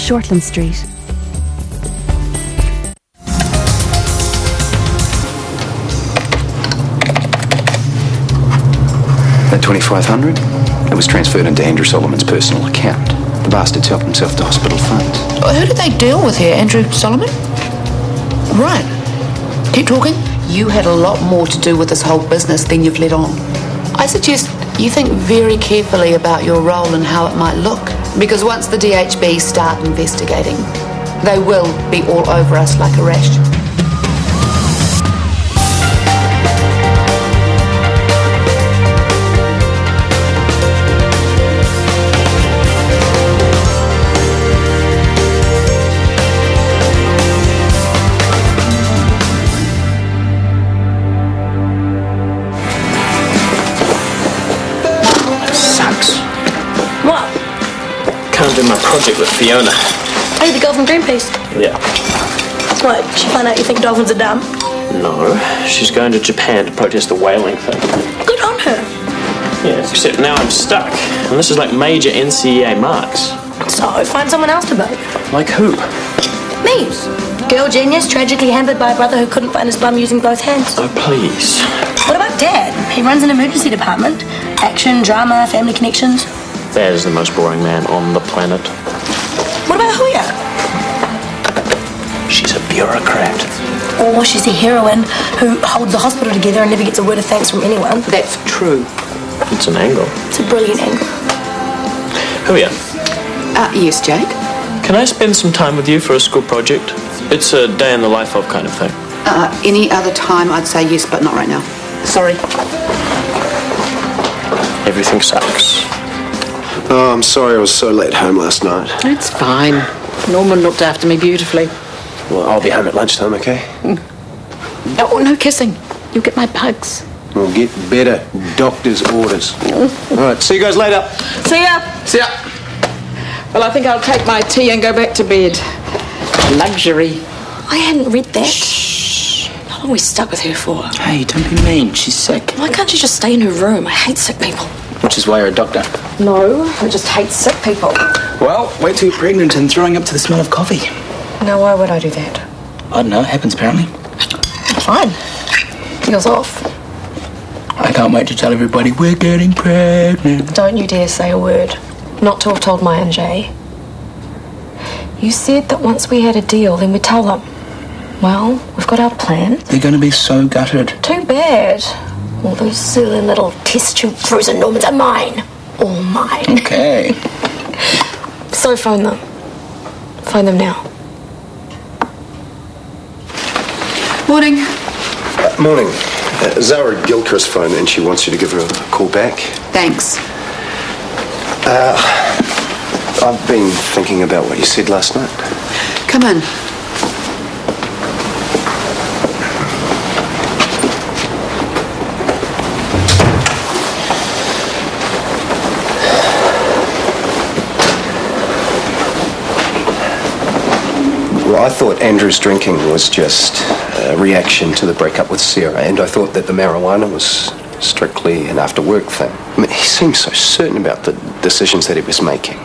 Shortland Street. That 2,500, it was transferred into Andrew Solomon's personal account. The bastard's helped himself to hospital funds. Who did they deal with here? Andrew Solomon? Right. Keep talking. You had a lot more to do with this whole business than you've let on. I suggest you think very carefully about your role and how it might look. Because once the DHB start investigating, they will be all over us like a rash. Can't do my project with Fiona. Hey, the girl from Greenpeace. Yeah. What, she found out you think dolphins are dumb? No, she's going to Japan to protest the whaling thing. Good on her. Yeah, except now I'm stuck. And this is like major NCEA marks. So, find someone else to bug. Like who? Me. Girl genius, tragically hampered by a brother who couldn't find his bum using both hands. Oh, please. What about Dad? He runs an emergency department. Action, drama, family connections. That is the most boring man on the planet. What about Huya? She's a bureaucrat. Or she's a heroine who holds the hospital together and never gets a word of thanks from anyone. That's true. It's an angle. It's a brilliant angle. Huya. Yes, Jake? Can I spend some time with you for a school project? It's a day in the life of kind of thing. Any other time I'd say yes, but not right now. Sorry. Everything sucks. Oh, I'm sorry I was so late home last night. It's fine. Norman looked after me beautifully. Well, I'll be home at lunchtime, okay? Oh, no kissing. You'll get my bugs. We'll get better. Doctor's orders. All right, see you guys later. See ya. See ya. Well, I think I'll take my tea and go back to bed. Luxury. I hadn't read that. Shh. How long are we stuck with her for? Hey, don't be mean. She's sick. Why can't you just stay in her room? I hate sick people. Which is why you're a doctor. No, I just hate sick people. Well, wait till you're pregnant and throwing up to the smell of coffee. No, why would I do that? I don't know. It happens, apparently. Fine. Feels off. I can't wait to tell everybody we're getting pregnant. Don't you dare say a word. Not to have told Maya and Jay. You said that once we had a deal, then we'd tell them. Well, we've got our plan. They're going to be so gutted. Too bad. All those silly little test tube frozen Normans are mine. All mine. Okay. So phone them. Phone them now. Morning. Morning. Zara Gilchrist phoned and she wants you to give her a call back. Thanks. I've been thinking about what you said last night. Come in. Well, I thought Andrew's drinking was just a reaction to the breakup with Sarah, and I thought that the marijuana was strictly an after-work thing. I mean, he seemed so certain about the decisions that he was making.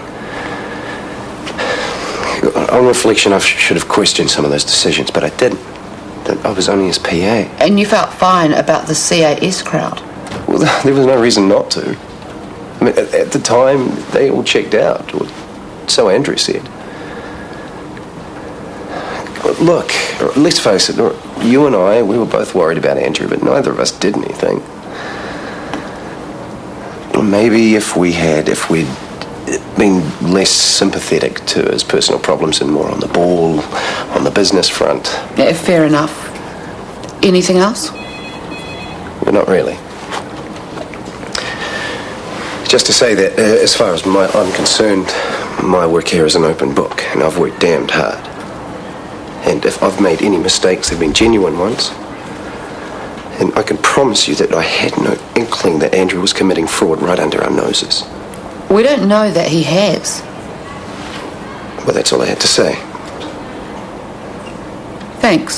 On reflection, I should have questioned some of those decisions, but I didn't. I was only his PA. And you felt fine about the CAS crowd? Well, there was no reason not to. I mean, at the time, they all checked out, or so Andrew said. Look, let's face it, you and I, we were both worried about Andrew, but neither of us did anything. Maybe if we'd been less sympathetic to his personal problems and more on the ball, on the business front. Yeah, fair enough. Anything else? Well, not really. Just to say that, as far as I'm concerned, my work here is an open book, and I've worked damned hard. And if I've made any mistakes, they've been genuine ones. And I can promise you that I had no inkling that Andrew was committing fraud right under our noses. We don't know that he has. Well, that's all I had to say. Thanks.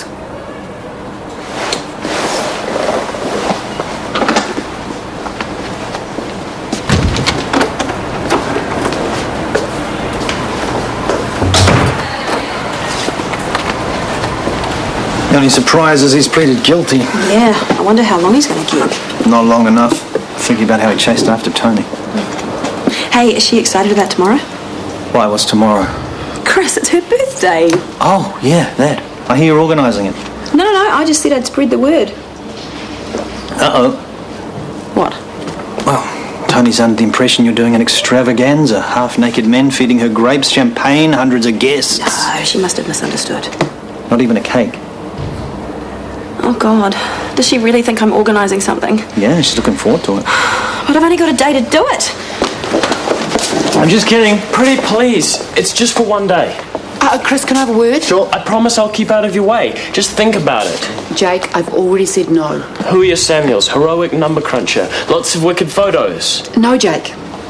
The only surprise is he's pleaded guilty. Yeah, I wonder how long he's going to get. Not long enough. Thinking about how he chased after Tony. Hey, is she excited about tomorrow? Why, what's tomorrow? Chris, it's her birthday. Oh, yeah, that. I hear you're organising it. No, I just said I'd spread the word. Uh-oh. What? Well, Tony's under the impression you're doing an extravaganza. Half-naked men feeding her grapes, champagne, hundreds of guests. Oh, she must have misunderstood. Not even a cake. Oh, God. Does she really think I'm organising something? Yeah, she's looking forward to it. But I've only got a day to do it. I'm just kidding. Pretty please. It's just for one day. Chris, can I have a word? Sure, I promise I'll keep out of your way. Just think about it. Jake, I've already said no. Huia Samuels, heroic number cruncher. Lots of wicked photos. No, Jake.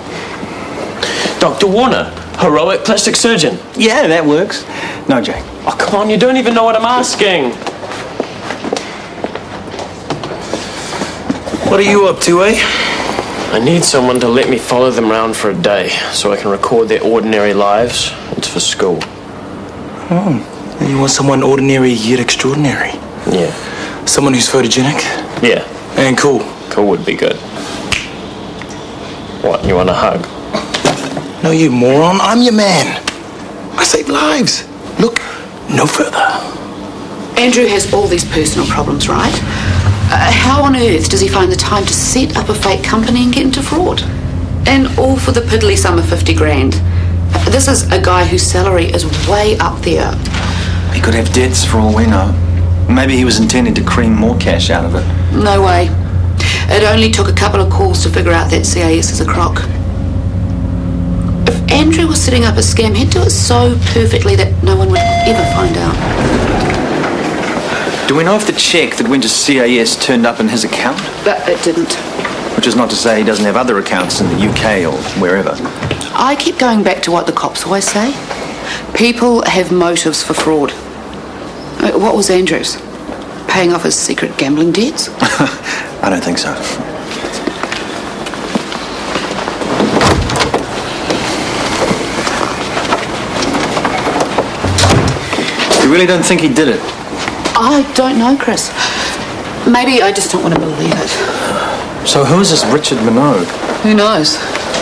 Dr. Warner, heroic plastic surgeon. Yeah, that works. No, Jake. Oh, come on, you don't even know what I'm asking. What are you up to, eh? I need someone to let me follow them round for a day so I can record their ordinary lives. It's for school. Oh, and you want someone ordinary yet extraordinary? Yeah. Someone who's photogenic? Yeah. And cool. Cool would be good. What, you want a hug? No, you moron. I'm your man. I save lives. Look, no further. Andrew has all these personal problems, right? How on earth does he find the time to set up a fake company and get into fraud? And all for the piddly sum of 50 grand. This is a guy whose salary is way up there. He could have debts for all we know. Maybe he was intending to cream more cash out of it. No way. It only took a couple of calls to figure out that CAS is a crock. If Andrew was setting up a scam, he'd do it so perfectly that no one would ever find out. Do we know if the cheque that went to CAS turned up in his account? But it didn't. Which is not to say he doesn't have other accounts in the UK or wherever. I keep going back to what the cops always say. People have motives for fraud. What was Andrew's? Paying off his secret gambling debts? I don't think so. You really don't think he did it? I don't know, Chris. Maybe I just don't want to believe it. So who is this Richard Minogue? Who knows?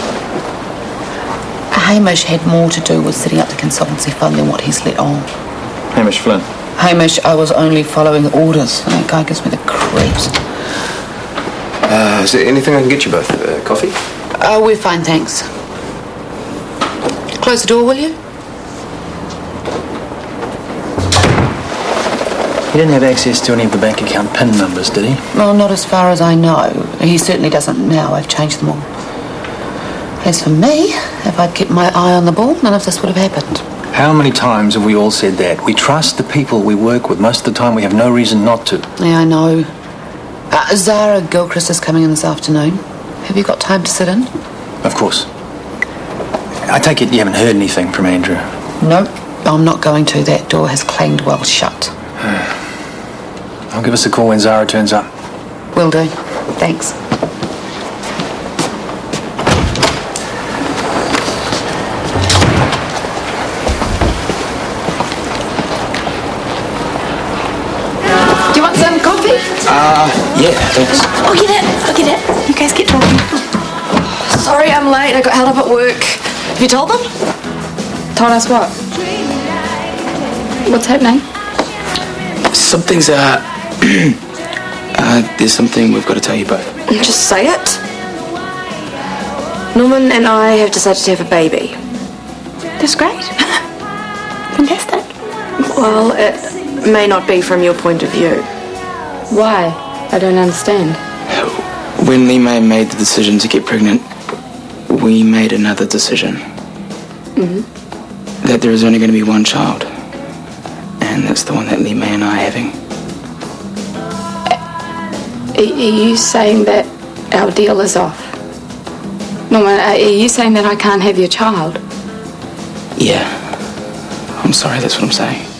Hamish had more to do with setting up the consultancy fund than what he's let on. Hamish Flynn. Hamish, I was only following orders. That guy gives me the creeps. Is there anything I can get you both? Coffee? Oh, we're fine, thanks. Close the door, will you? He didn't have access to any of the bank account PIN numbers, did he? Well, not as far as I know. He certainly doesn't now. I've changed them all. As for me, if I'd kept my eye on the ball, none of this would have happened. How many times have we all said that? We trust the people we work with. Most of the time we have no reason not to. Yeah, I know. Zara Gilchrist is coming in this afternoon. Have you got time to sit in? Of course. I take it you haven't heard anything from Andrew? Nope, I'm not going to. That door has clanged well shut. I'll give us a call when Zara turns up. Will do. Thanks. Do you want some coffee? Yeah, thanks. I'll get it. You guys get talking. Sorry I'm late. I got held up at work. Have you told them? Told us what? What's happening? Something's, there's something we've got to tell you both. Just say it. Norman and I have decided to have a baby. That's great. Fantastic. Well, it may not be from your point of view. Why? I don't understand. When Lee May made the decision to get pregnant, we made another decision. That there is only going to be one child. And that's the one that Lee May and I are having. Are you saying that our deal is off? Norman, are you saying that I can't have your child? Yeah. I'm sorry, that's what I'm saying.